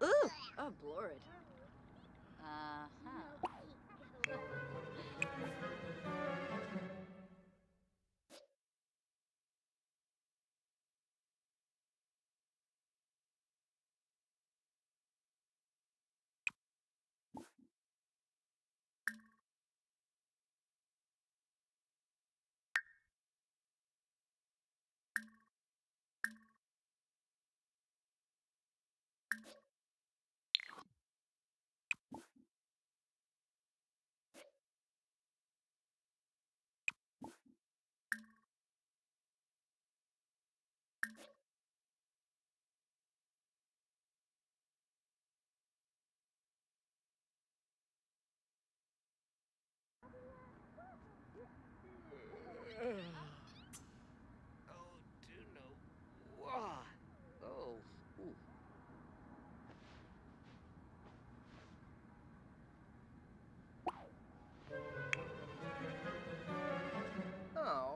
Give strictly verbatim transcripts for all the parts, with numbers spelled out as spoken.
Ooh, oh, blorid. Uh-huh. Oh, do no. Wah. Oh. Ooh. Oh.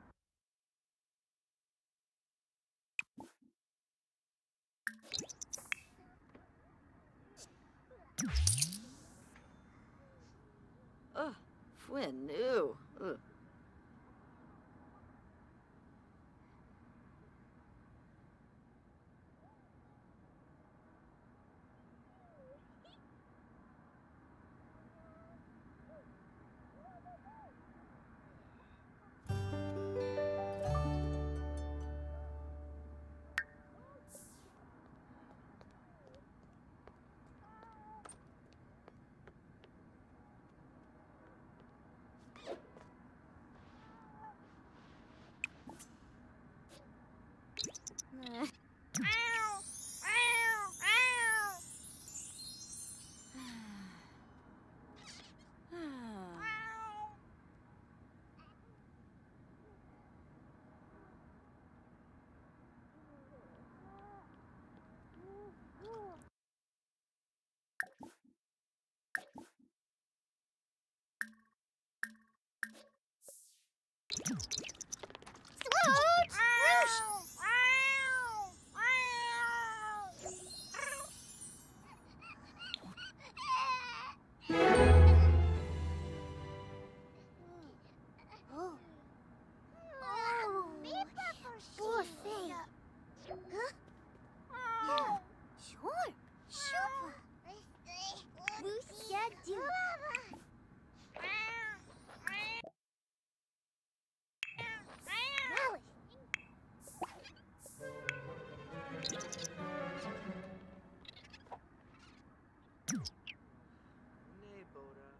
Ugh, Fwyn, ew. Ugh. Nay, Boda.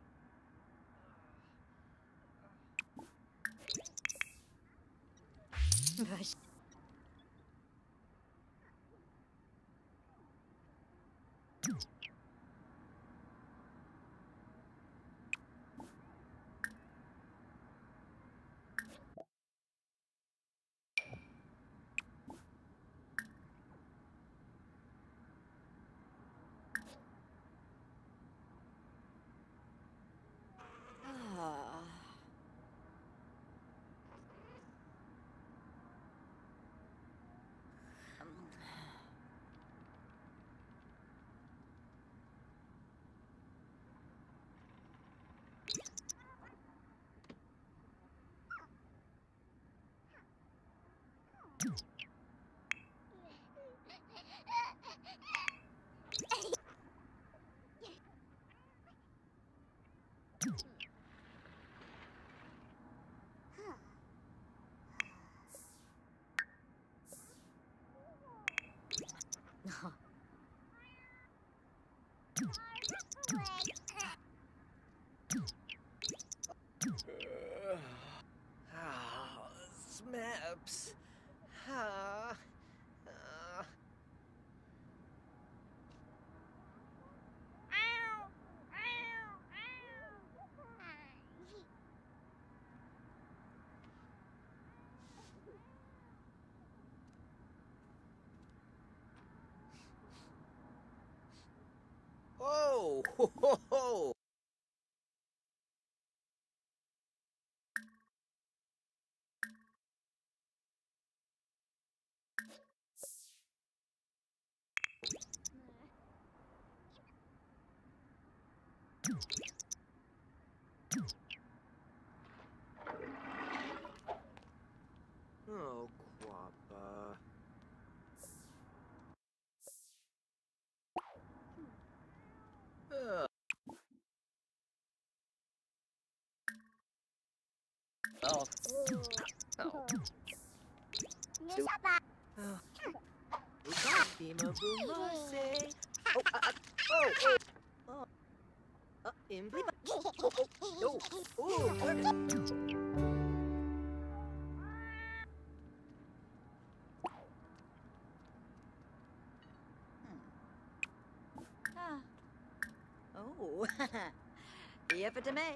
Ah. Ah, Smaps. Ah. Ah. Oh, ho, ho, ho. Oh, Quappa. Uh, oh. Oh. Oh. Bima Bumase. Oh, uh, uh, oh, oh. Oh. Uh, Imbli. Oh, oh, oh. Oh, what? Ah. Oh. If it may.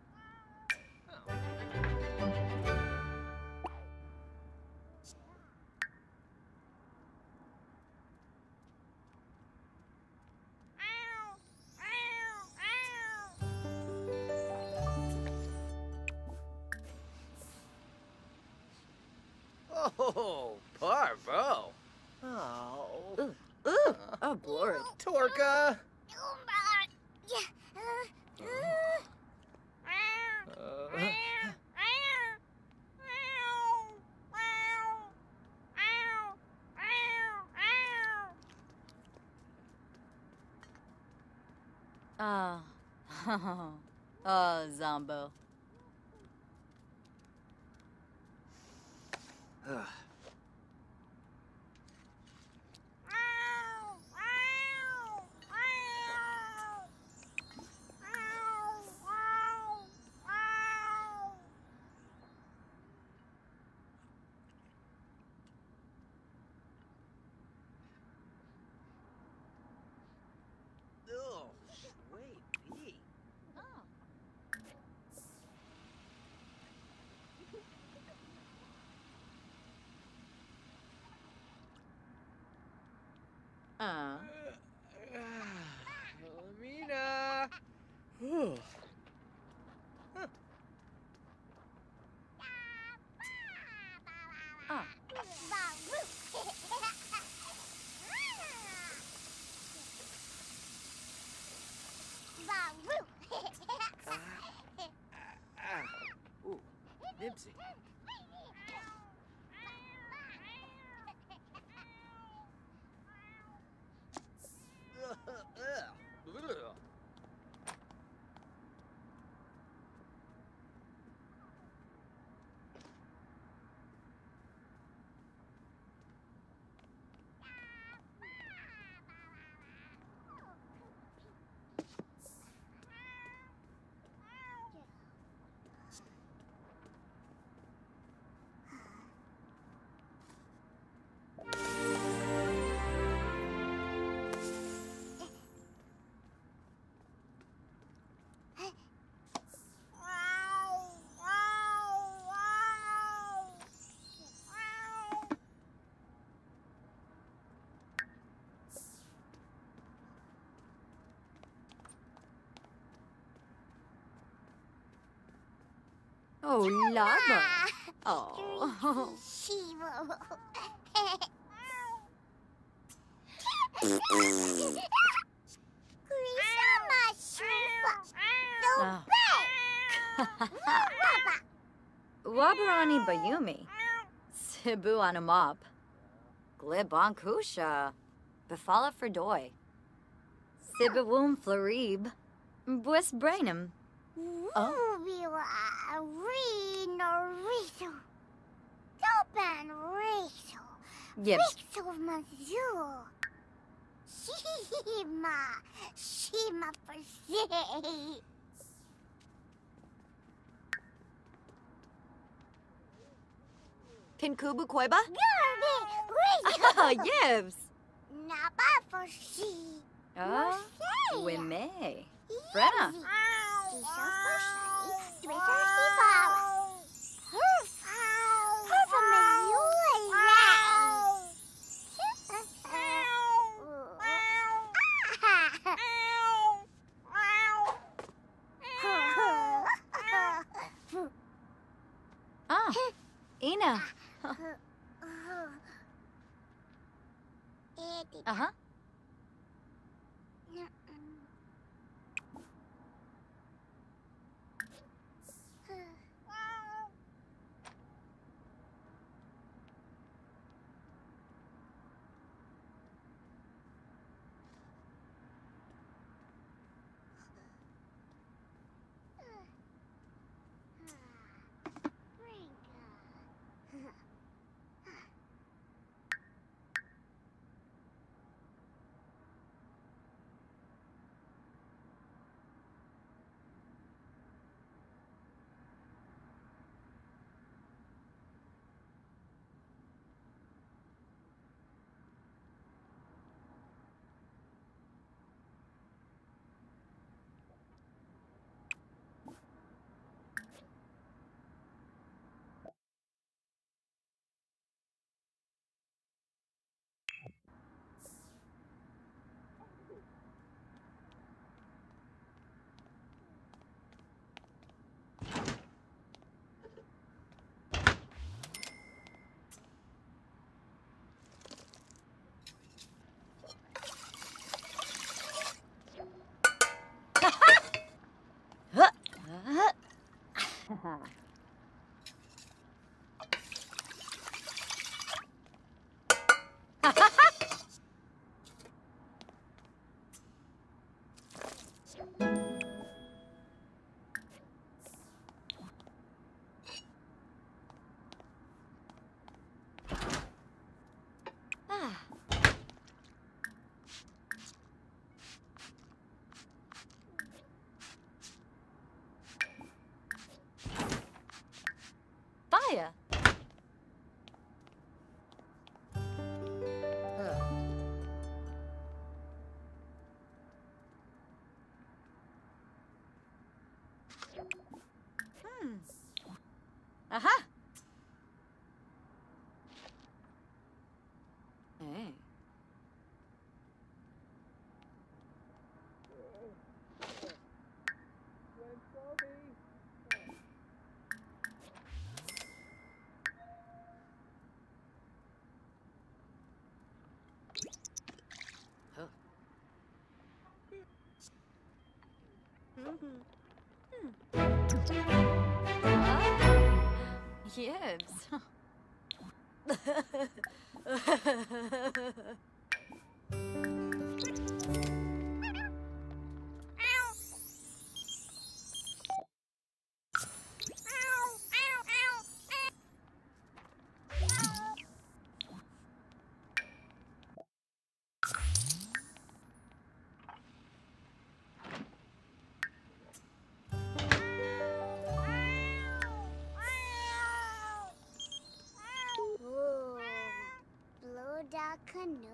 Oh, Parvo. Oh. Ooh. Ooh. Oh, Blorrid. Torka. Uh, Ah. Oh, Zombo. uh. Oh, sweet pea. Uh. Amina. Whew. Huh. Ah. Ah. Ooh, Nibsy. Ugh. Oh, Lava. Oh. Ah. Wabarani Bayumi. Cebu Anamop. Glibonkusha. Befala Ferdoy. Sibawum Florib. Bues Brainum. Oh. Yep. Shima, Shima for say. Pinkubu Koiba? Garby, Oh, Yibs. Naba for she. Oh, Wime. Brenna. Isa for say. Twitter Hiba. Perfa. Perfa Mazula. Ah, Ina. Uh-huh. Ah. Fire. Hmm. Aha. Hey. Huh. Ah. Yibs. Ooh, blow the canoe.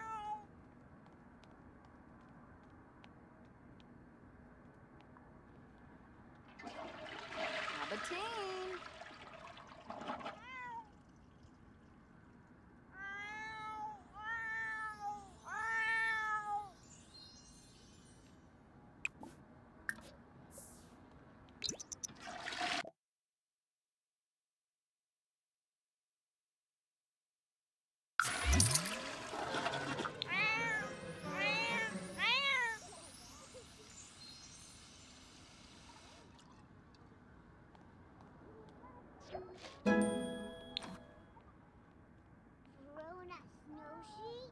Abbatine. Rona Snowshy?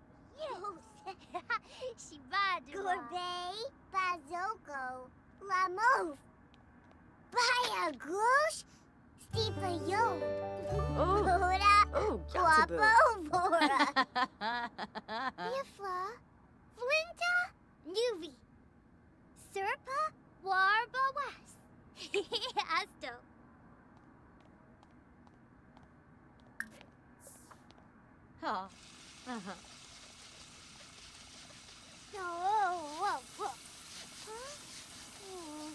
Yes. Shibadua. Gourmet, Bazoko, Lamov. Baya Goosh, Steepa Yo. Oh. Bora, Oh, Guapo Gatsaboo. Bora. Yifla, Flinta, Nuvi. Serpa, Warba Was. Asto. Oh. Uh-huh. No, whoa, whoa, whoa. Huh? Oh.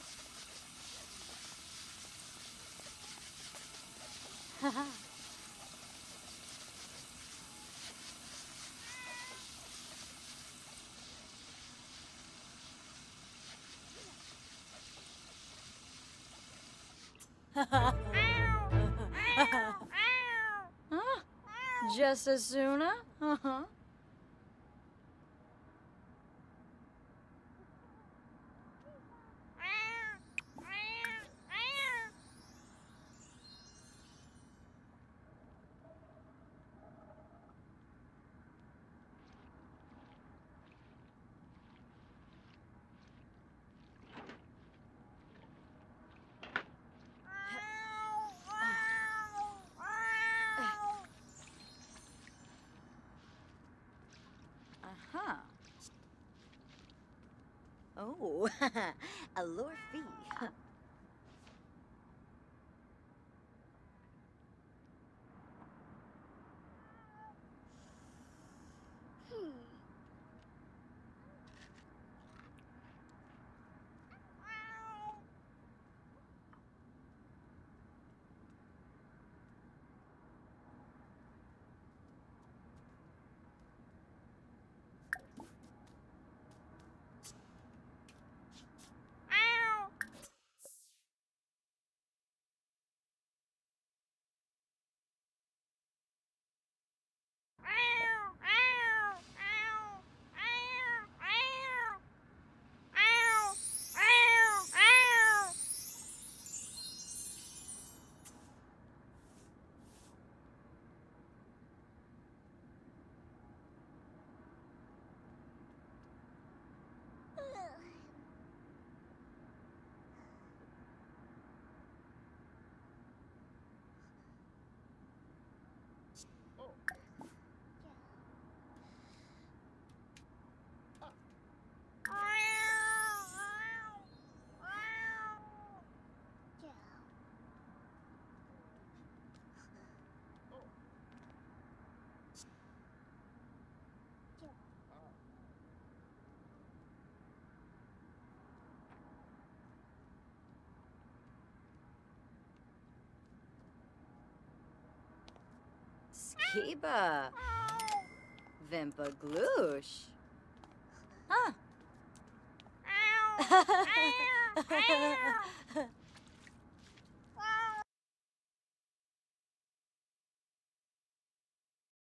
Huh? Just as soon? Uh-huh. Uh-huh. Oh, a lure fee. Hmm. Kiba. Vimpa gloosh. Huh.